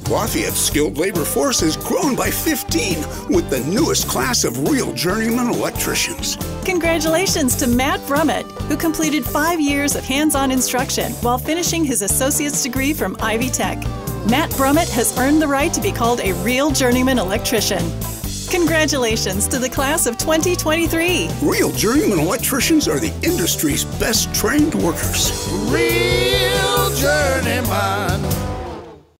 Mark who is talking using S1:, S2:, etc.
S1: Lafayette's skilled labor force has grown by 15 with the newest class of real journeyman electricians.
S2: Congratulations to Matt Brummet, who completed 5 years of hands-on instruction while finishing his associate's degree from Ivy Tech. Matt Brummet has earned the right to be called a real journeyman electrician. Congratulations to the class of 2023.
S1: Real journeyman electricians are the industry's best trained workers.
S3: Real journeyman.